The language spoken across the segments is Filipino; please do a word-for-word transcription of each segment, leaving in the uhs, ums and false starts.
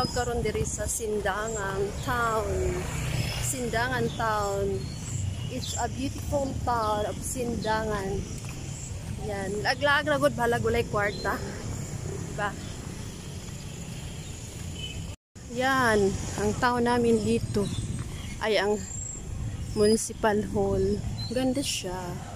vlog karon diri sa Sindangan Town. Sindangan Town. It's a beautiful town of Sindangan. Yan, laglag ragod bahala gulay kwarta. Diba? Yan, ang town namin dito ay ang Municipal Hall. Ganda siya.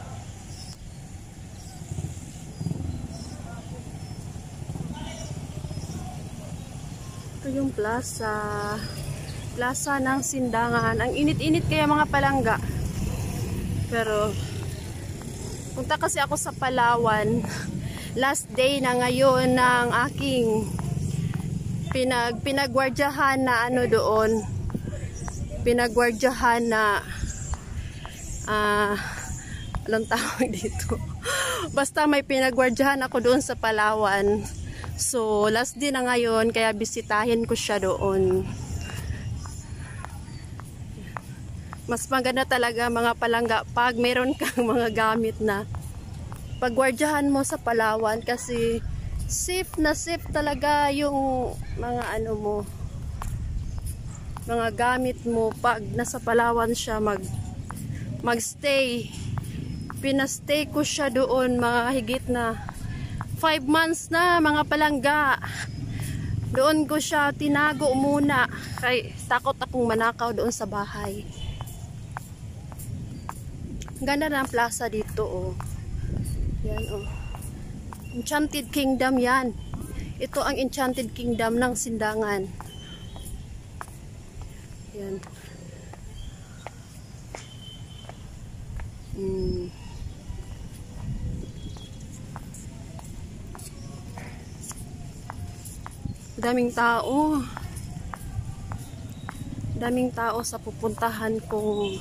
Ito yung plaza. Plaza ng Sindangan. Ang init-init kaya mga palangga. Pero punta kasi ako sa Palawan. Last day na ngayon ng aking pinag pinagwardyahan na ano doon. Pinagwardyahan na ah uh, anong tawag dito? Basta may pinagwardyahan ako doon sa Palawan. So, last day na ngayon, kaya bisitahin ko siya doon. Mas maganda talaga mga palangga pag meron kang mga gamit na pagwardyahan mo sa Palawan kasi safe na safe talaga yung mga ano mo, mga gamit mo pag nasa Palawan siya mag magstay. Pinastay ko siya doon mga higit na five months na mga palangga. Doon ko siya tinago muna kay takot akong manakaw doon sa bahay. Ganda na ang plaza dito oh. Yan oh. Enchanted Kingdom yan. Ito ang Enchanted Kingdom ng Sindangan. Yan. Hmm. Daming tao. Daming tao sa pupuntahan kong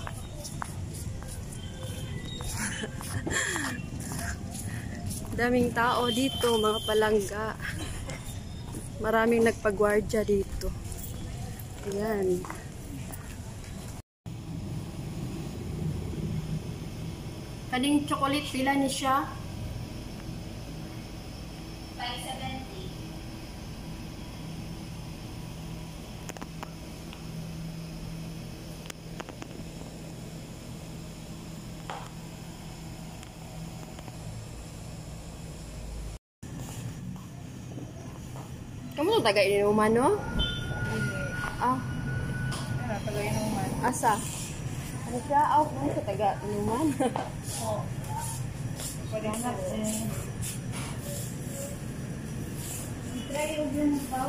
daming tao dito mga palangga. Maraming nagpagwardya dito. Ayan. Kaning chocolate pila ni siya? five seventy. Kamu taga inuman no? Ah. Ara taga inuman. Asa? Ano siya? Aw, ano siya taga inuman? Oo. Paghanap eh. Try yung din pa.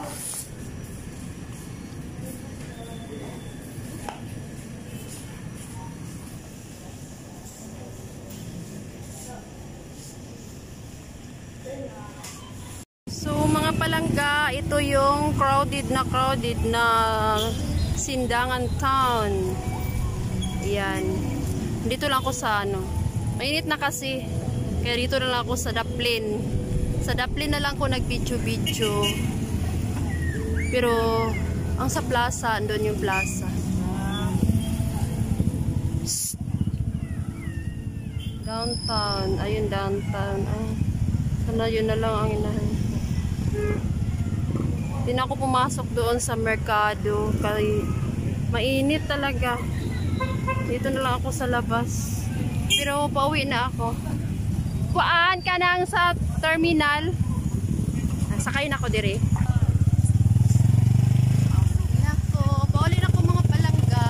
So mga palangga, ito yung crowded na crowded na Sindangan Town. Ayan. Dito lang ako sa ano. Mainit na kasi. Kaya dito na lang ako sa Daplin. Sa Daplin na lang ako nag-video-video. Pero ang sa plaza, andun yung plaza. Downtown. Ayun downtown. Ay, sana yun na lang ang inahin. Hindi na ako pumasok doon sa merkado kasi mainit talaga. Dito na lang ako sa labas. Pero pauwi na ako. Kuan ka nang sa terminal. Sakay na ako dire. Nako, pauli na ako mga palangga.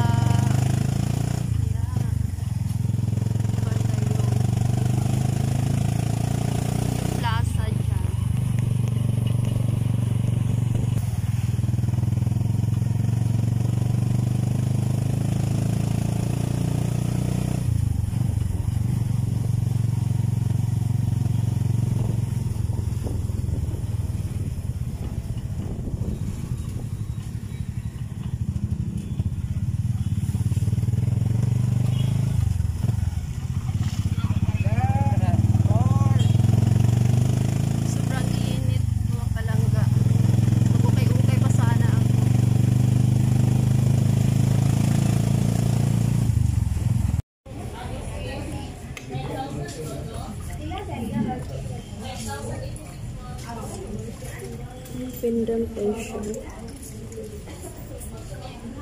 Pendant pension.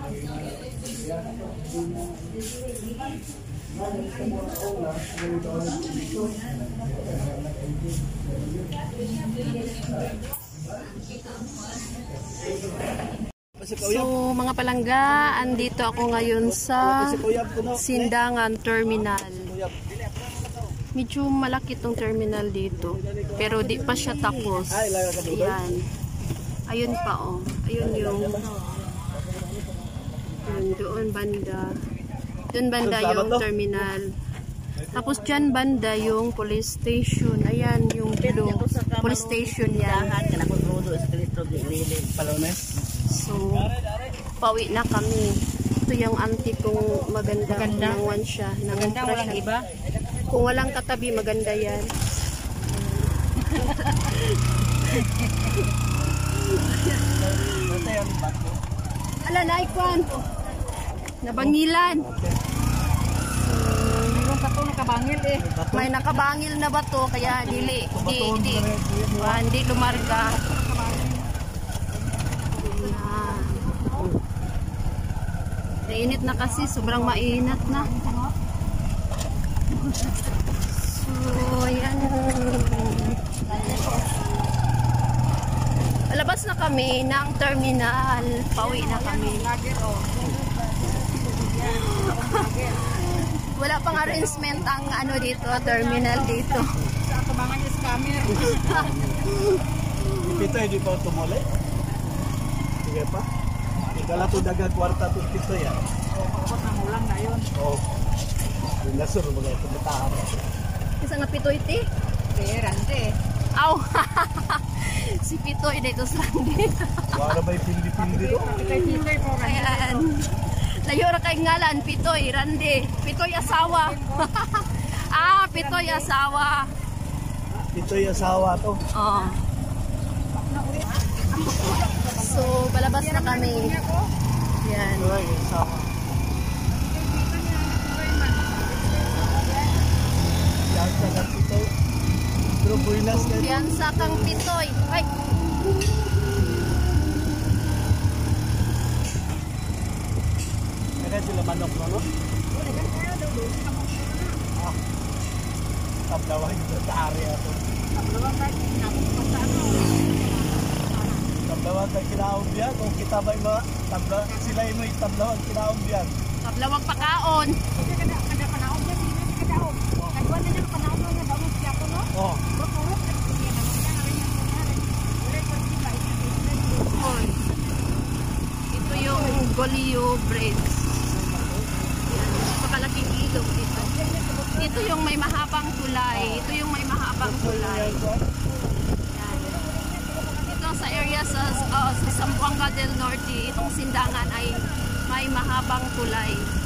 So mga palangga, andito ako ngayon sa Sindangan Terminal. Medyo malaki tong terminal dito, pero di pa siya tapos. Ayan. Ayun pa oh. Ayun yung ayun, doon banda. Doon banda yung terminal. Tapos dyan banda yung police station. Ayan yung blue. Police station yan. So, pauwi na kami. Ito yung auntie kong maganda. Maganda. Nangwan siya. Maganda, walang iba. Kung walang katabi, maganda yan. Ala, naikwan. Nabangilan. Mayroon pa ito nakabangil eh. May nakabangil na bato, kaya dili. Di, di, uh, hindi lumarga. Nainit na kasi, sobrang mainit na. So, ayan. Labas na kami ng terminal. Pauwi na kami. Wala pang arrangement ang ano dito, terminal dito. Sa atabangan yung scammer. Pito, hindi pa tumuli? Sige pa? Ikala to daga kwarta to pito yan. O, kapot na mulang na yun. Oo. Yung nasur, mga tumatahan. Isa nga Pitoy ti? Rande. Aw! Si Pitoy dito sa Rande. Wala ba yung pindi-pindi doon? Pitoy po rande. Ayan. Layo ra kay ngalan, Pitoy, Rande. Pitoy asawa. Ah, Pitoy asawa. Ito yung asawa to. Oo. So, balabas na kami. Yan. Ito yung asawa. Yan sa kang Pitoy. Pero buinas na ito. Yan sa kang Pitoy. Ay! Kaya sila manok no, no? Ah. Tablawan dito sa area to. Tablawan tayo Tablawan tayo kinaon diyan. Kung kita ba yung mga tablawan, sila yung may tablawan kinaon diyan. Tablawag pakaon. Kasi kada kada panahon niya, hindi na kada daog. Kadwa na niya panahon niya daog siya ko no. Oh. Puro kasi niya na niya na rin niya. Ure ko si ba Oy. Ito yung Golio Bridge. Napakalaking ilog dito. Ito yung may mahabang tulay. Ito yung may mahabang tulay. Yan. Ito sa area sa, uh, sa Zamboanga del Norte, itong Sindangan ay may mahabang tulay.